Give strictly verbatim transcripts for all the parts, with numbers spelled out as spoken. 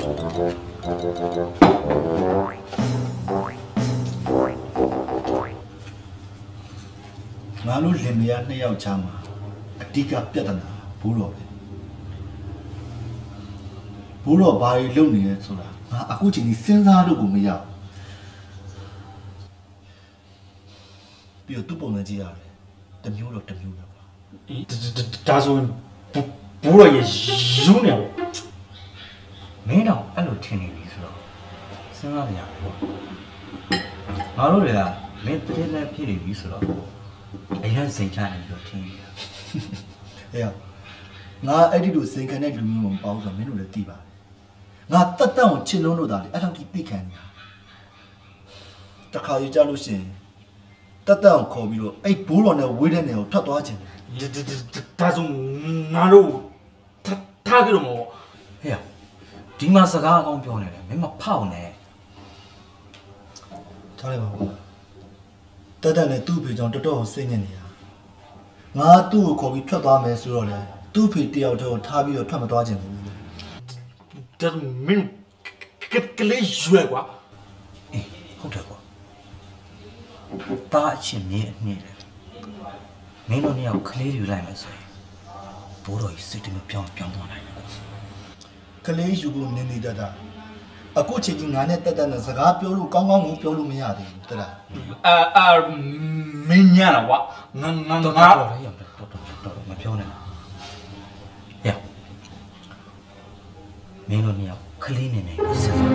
ငါတို့လင်မယားနှစ်ယောက်ချမ်းမှာအဓိကပြဿနာဘိုးတော်ပဲဘိုးတော်ဘာတွေလုပ်နေလဲဆိုတာငါအခုချိန်ကြီးစဉ်းစားလို့ကိုမရဘူးပြီးတော့သူ့ပုံစံကြည့်ရတယ်တမျိုးတော့တမျိုးပဲကွာအေးဒါဆိုရင်ဘိုးတော်ရဲ့ရုံးနေပေါ့မင်းတော့အဲ့လိုထင်နေပြီဆိုတော့စဉ်းစားရမယ်ပေါ့ငါတို့တွေကမင်းတကယ်လည်းဖြစ်နေပြီဆိုတော့အရင်စိတ်ချနေပြီးတော့ထင်နေတာအေးငါအဲ့ဒီလိုစိန်ခံတဲ့လူမျိုးမပေါ့ဆိုတော့မင်းတို့လည်းသိပါတယ်ငါတက်တက်ကိုချစ်လုံးလို့သားလေအဲ့လောက်ကြီးသိခံနေတာတခါကြီးကြလို့ရှိရင်တက်တက်ကိုခေါ်ပြီးတော့အဲ့ဘိုးတော်နဲ့ဝေးတဲ့နေကိုထွက်သွားခြင်းဒါဆိုငါတို့ထားကြတော့မဟုတ်ဟဲ့ဒီမှာစကားအကောင်းပြောနေတယ်မင်းမဖောက်နဲ့ထားလိုက်ပါဦးတက်တက်နဲ့သူ့ဖေကြောင့်တော်တော်စိတ်ညစ်နေတာငါသူ့ကိုခေါ်ပြီးထွက်သွားမယ်ဆိုတော့လေသူ့ဖေတယောက်တည်းကိုထားပြီးတော့ထွက်မသွားခြင်းဘူးဒါမင်းကလေးရွယ်ကွာအေးဟုတ်တယ်ကွာတာအချင်းမြင်အနှိမ့်တယ်မင်းတို့နှစ်ယောက်ကလေးယူလိုက်မယ်ဆိုရင်ဘိုးတော်ကြီးစိတ်တမပြောင်းပြောင်းသွားနိုင်တယ်ကလေးယူဖို့နင်းနေတတ်တာအခုချိန်ကြီးငါနဲ့တက်တက်နဲ့စကားပြောလို့ကောင်းကောင်းကိုပြောလို့မရသေးဘူးတဲ့လားအာအာမင်းညာကွာငါငါငါတော့ရောက်တော့တော့တော့မပြောနဲ့ရမင်းတို့နှစ်ယောက်ကလေးနေနေစဉ်းစား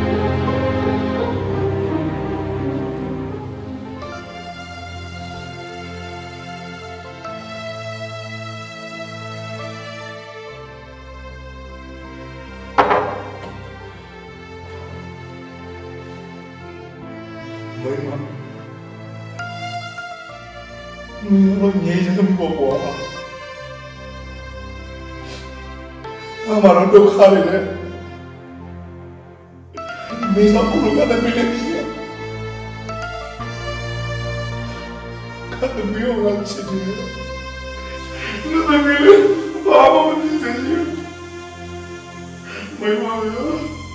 မင်းတို့ညနေသမီးပေါ်ပေါ်အမရတော့ခါရလေမင်းတို့ကလည်းမင်းလည်းကတည်းကချစ်တယ်လူတွေဘာမှမသိသေးဘူးမင်းမရော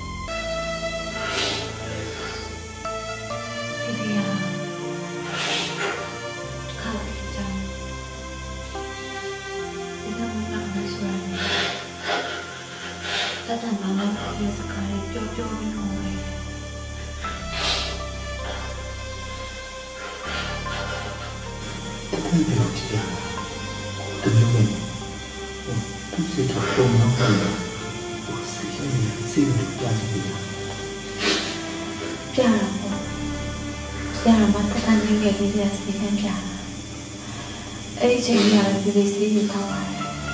အဲ့ဒီချိန်ကလည်းဒီလိုစီးယူထားပါတယ်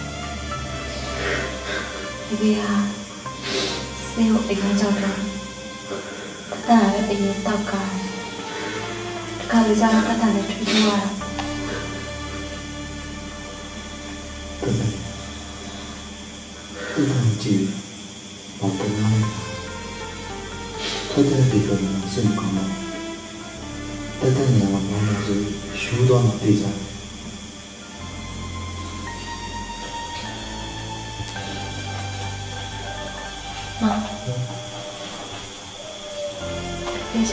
ဒီကဆေးကိုအိမ်ကကြောက်တော့တတ်တာလည်းအရင်တောက်ကတခါလေကြာတတ်တာလည်းထွေးထွေးရတာဒီလိုကြည့်ဘာပေါ်လာလဲထွက်တဲ့ဒီလိုမျိုးစိတ်ကောင်းတော့တတ်တဲ့နေရာမှာမှဆိုရှူးတော့မပြေးကြ妈，别想，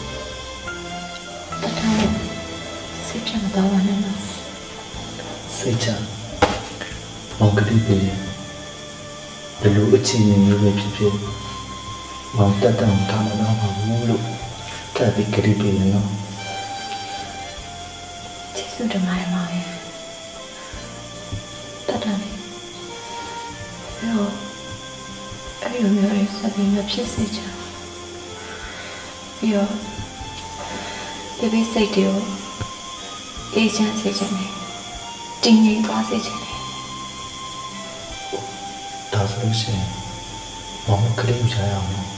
但他谁骗得到我呢？ 谁讲？我跟你比，这路一千年有没皮皮？我带到他们那旁五路，再比跟你比呢？ 其实这买嘛的，带到你，然后。အဲ့လိုမျိုးလေးစပြီးမဖြစ်စေချင်ပြီးတော့ဒီပိစိတ်တွေကိုအေးချမ်းစေချင်တယ်တင်းငိမ့်သွားစေချင်တယ်ဒါဆိုလို့ရှိရင်မောင်ကလေးယူချရအောင်နော်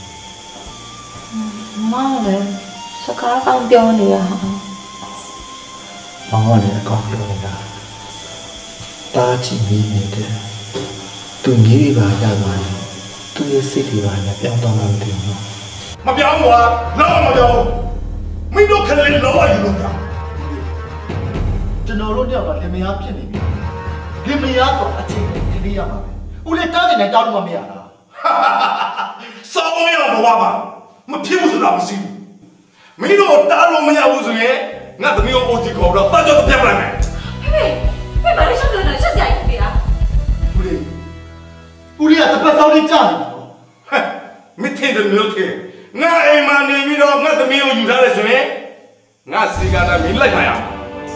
မောင်လည်းစကားကောင်းပြောနေရဟာမောင်ကလည်းအကောင်းပြောနေတာတားချင်နေတယ်သူကြီးပါရပါတယ်သူရဲ့စိတ်တွေပါနဲ့ပြောင်းသွားမှမသိဘူးနော်မပြောင်းဘူးလားတော့မပြောင်းမင်းတို့ခလေးလောရယူလို့ပြောင်းကျွန်တော်တို့တယောက်ကလင်မယားဖြစ်နေပြီလင်မယားဆိုအချိန်တည်းရမှာပဲဦးလေးတားတယ်နဲ့တောင်းလို့မရတာစောင်းရအောင်ဘဝမှာမဖြစ်ဘူးဆိုတာမရှိဘူးမင်းတို့တားလို့မရဘူးဆိုရင်ငါသမီးကိုအိုတီခေါ်တော့တတ်ကြတော့ပြတ်ပလိုက်မယ်ဟေးဟေးမလေးရှောက်တယ်ချက်စရာကြီးပြီလားဦးလေးဦးလေးကတပတ်စောင်းလေးကြာနေပြီဟဲ့မထင်တယ်မျိုးထင်ငါအိမ်မှာနေပြီးတော့ငါသမီးကိုယူထားတယ်ဆိုရင်ငါစီကတာမင်းလိုက်ပါရအောင်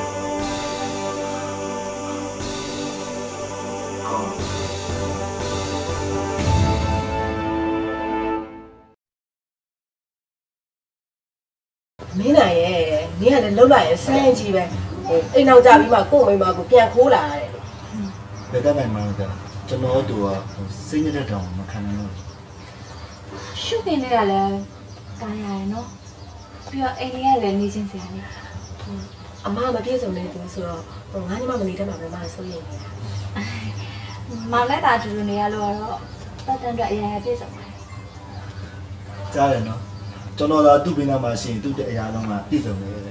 မင်းနိုင်ရဲ့နင်းကလည်းလှုပ်လိုက်ရစမ်းကြီးပဲဟိုအိမ်နောက်ကြပြီးမှကို့မိမကိုပြန်ခိုးလာရတယ်ဘယ်တော့မှမလုပ်ကြကျွန်တော်တို့ကစိတ်ညစ်တဲ့တောင်မခံနိုင်ဘူးရှုပ်နေရလဲကားရတယ်နော်ပြီးတော့အိမ်လေးကလည်းနေချင်းစရာလေအမမပြည့်စုံနေသူဆိုတော့ဟိုငါညီမမနေတဲ့မှာပဲမဆိုရင်နေတာမောင်လည်းတာတူတူနေရလို့တော့ပတ်တန်းအတွက်အရာပြည့်စုံတယ်ကြားရနော်ကျွန်တော်သာသူ့ဘေးနားမှာရှိရင်သူ့တဲ့အရာလုံးကပြည့်စုံနေတယ်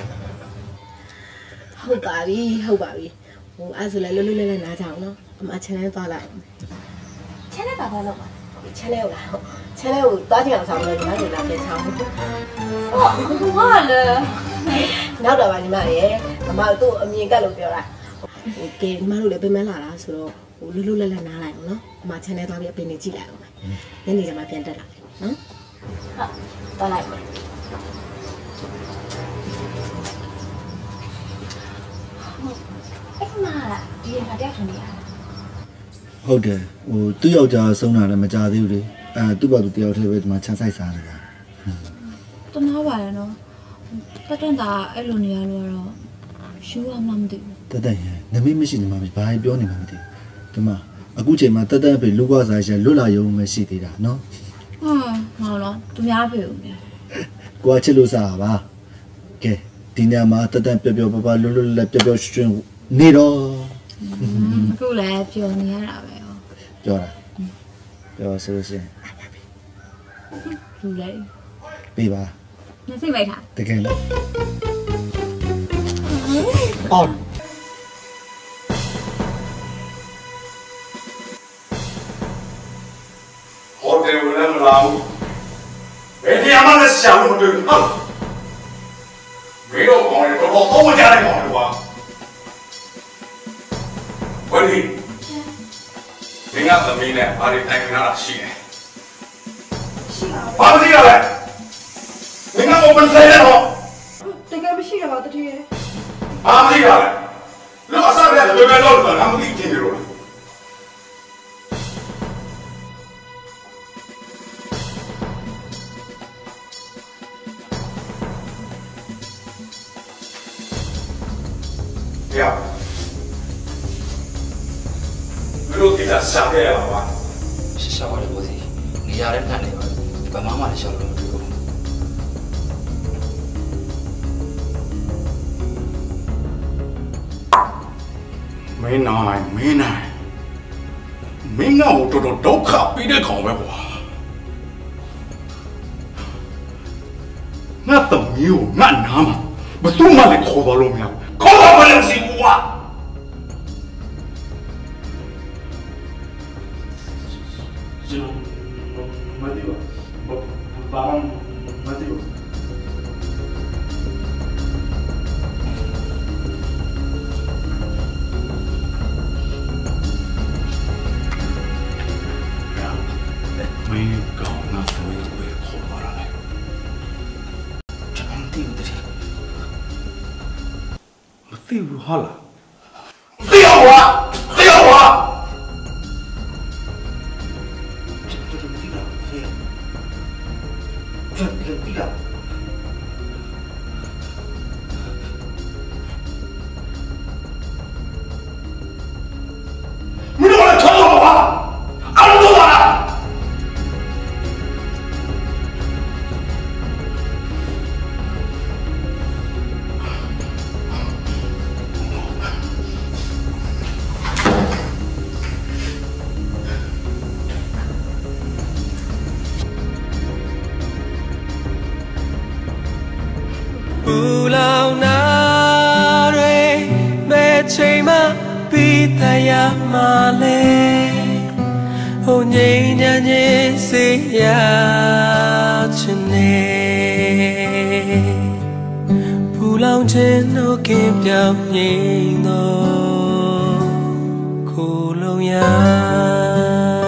ဟုတ်ပါပြီဟုတ်ပါပြီဟိုအဲ့ဆိုလည်းလွတ်လွတ်လပ်လပ်နားကြအောင်နော်အမ channel သွားလိုက် channel ပါသွားလို့ပါ channel ကိုလား channel ကိုသွားကြည့်အောင်ဆောင်လို့ညီမတို့လာပြန်ချောင်းဟုတ်ဟာလေနောက်တော့ပါညီမရဲ့အမတို့အမြင်ကတ်လို့ပြောတာဟိုကဲညီမတို့လည်းပြင်မလာတာဆိုတော့ဟိုလွတ်လွတ်လပ်လပ်နားလိုက်အောင်နော်အမ channel သွားပြီးအပင်နေကြည့်လိုက်အောင်ညနေကျမှပြန်တက်လာတယ်နော်ဟုတ်သွားလိုက်ပါအဲ့မှာဒီရတာတယောက်ထုံနေရဟုတ်တယ်ဟိုသူ့ယောက်ျားဆုံးတာလည်းမကြသေးဘူးလေအဲသူ့ဘာသူတယောက်တည်းပဲဒီမှာချမ်းဆိုင်စားနေတာတနာပါရနော်တက်တက်တာအဲ့လိုနေရလို့တော့ရှူရမှမသိဘူးတက်တက်ရနမီးမရှိနေမှာဘာပြောနေမှမသိဘူးဒီမှာအခုချိန်မှာတက်တက်ဖေလူကွာစားရလွတ်လာရုံပဲရှိသေးတာနော်ဟာမဟုတ်တော့သူများဖေဦးနေကိုကချစ်လို့စားပါကဲဒီညမှာတက်တက်ပျော်ပျော်ပါပါလွတ်လွတ်လပ်ပျော်ပျော်ရွှင်နေတော့အခုလည်းပျော်နေရတာပဲပြောတာပြောဆိုရှင်လူလိုက်ပေးပါညစိတ်လိုက်တာတကယ်လို့အော်ဟိုတယ်ဝင်မလာဘူးဘယ်နေရာမှာလဲရှာလို့မတွေ့ဘူးဟုတ်မင်းတို့ကောင်းတယ်တော့တော့မကြတဲ့ကောင်တွေကွာဝယ်ဒီမင်းကသမီးနဲ့ဘာတွေတိုင်ခဏရှိတယ်ရှိပါဘာမသိရလဲမင်းက open ဆိုင်ရတော့တကယ်မရှိရပါတည်းဘာမသိရလဲလို့အစားရတယ်ဘယ်ဘယ်တော့လဲငါမသိချင်တယ်လို့呀，没有给他想开了吧？ 是想我的问题，你家人看那个，把妈妈的小路给我。 没奶，没奶，没奶，我这都都卡比的搞呗我。那怎么有俺拿嘛？不是嘛的考到了没有？考到不了是我。就没得了，不不爸爸没得了。没搞那所有鬼考到了嘞，这能丢的去？我丢好了，丢我，丢我！这这这丢了，这这丢了。你怎么来抢我啊？俺们走了。 ချိန်မှပြီးတရမှာလဲဟိုငြိမ်းချမ်းခြင်းစေရချင်နေပူလောင်ခြင်းနှုတ်ကင်းပြောင်းငြိမ်းသောကိုယ်လုံးရာ